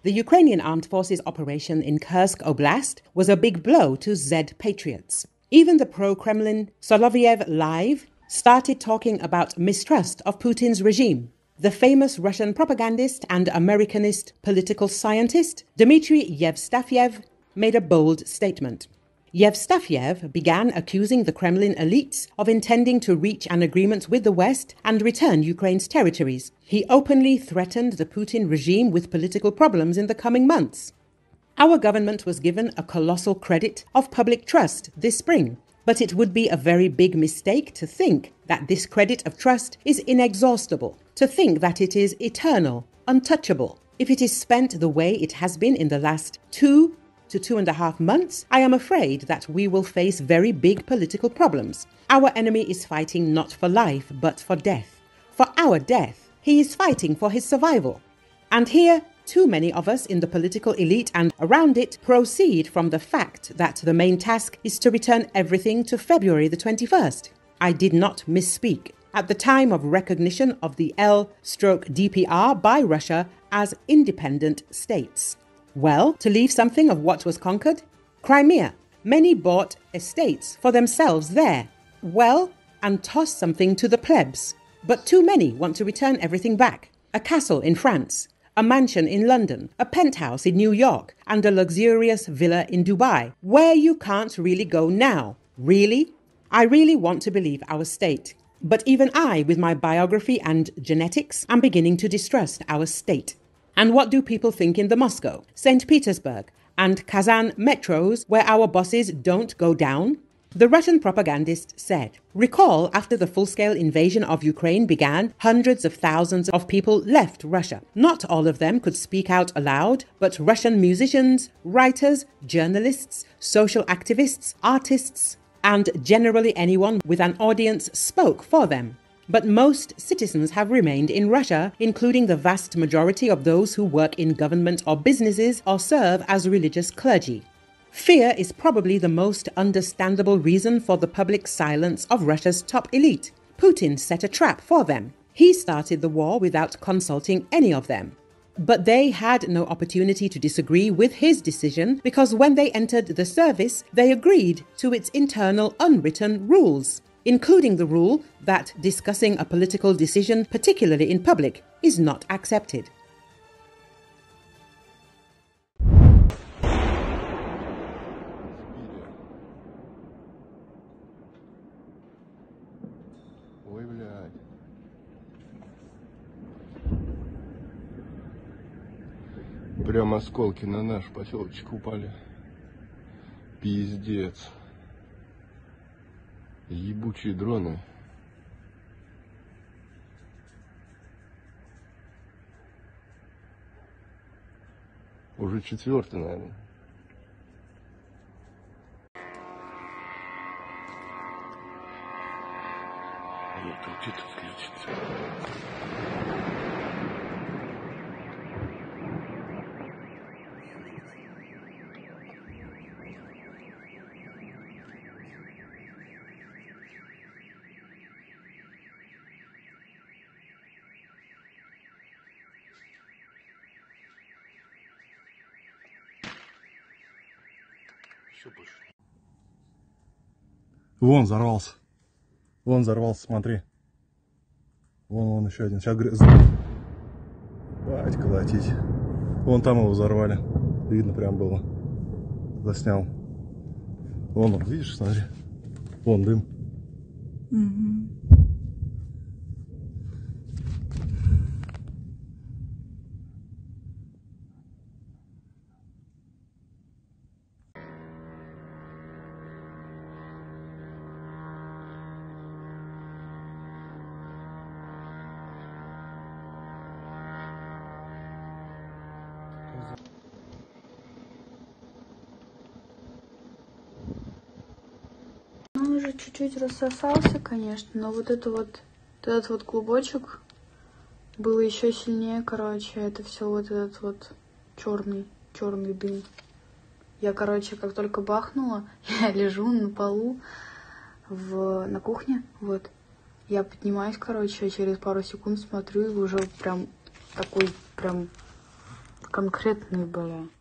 The Ukrainian Armed Forces operation in Kursk Oblast was a big blow to Z patriots. Even the pro-Kremlin Solovyev Live started talking about mistrust of Putin's regime. The famous Russian propagandist and Americanist political scientist Dmitry Yevstafiev made a bold statement. Yevstafiev began accusing the Kremlin elites of intending to reach an agreement with the West and return Ukraine's territories. He openly threatened the Putin regime with political problems in the coming months. Our government was given a colossal credit of public trust this spring, but it would be a very big mistake to think that this credit of trust is inexhaustible, to think that it is eternal, untouchable. If it is spent the way it has been in the last 2 to 2.5 months, I am afraid that we will face very big political problems. Our enemy is fighting not for life, but for death. For our death, he is fighting for his survival. And here, too many of us in the political elite and around it proceed from the fact that the main task is to return everything to February the 21st. I did not misspeak. At the time of recognition of the L/DPR by Russia as independent states. Well, to leave something of what was conquered? Crimea. Many bought estates for themselves there. Well, and tossed something to the plebs. But too many want to return everything back. A castle in France, a mansion in London, a penthouse in New York, and a luxurious villa in Dubai, where you can't really go now. Really? I really want to believe our state. But even I, with my biography and genetics, am beginning to distrust our state. And what do people think in the Moscow, St. Petersburg, and Kazan metros where our bosses don't go down? The Russian propagandist said, recall after the full-scale invasion of Ukraine began, hundreds of thousands of people left Russia. Not all of them could speak out aloud, but Russian musicians, writers, journalists, social activists, artists, and generally anyone with an audience spoke for them. But most citizens have remained in Russia, including the vast majority of those who work in government or businesses or serve as religious clergy. Fear is probably the most understandable reason for the public silence of Russia's top elite. Putin set a trap for them. He started the war without consulting any of them. But they had no opportunity to disagree with his decision because when they entered the service, they agreed to its internal unwritten rules, including the rule that discussing a political decision, particularly in public, is not accepted. Ой, блядь. Прям осколки на наш поселочек упали. Пиздец. Ебучие дроны. Уже 4-й, наверное. Вот где-то слетит. Вон взорвался. Вон взорвался, смотри. Вон еще один. Сейчас бать колотить. Вон там его взорвали. Видно прям было. Заснял. Вон он, видишь, смотри. Вон дым. Он уже чуть-чуть рассосался, конечно, но вот этот вот клубочек было еще сильнее, короче, это все вот этот вот черный дым. Я, короче, как только бахнула, я лежу на полу на кухне, вот. Я поднимаюсь, короче, через пару секунд смотрю, и уже прям такой, прям конкретные были.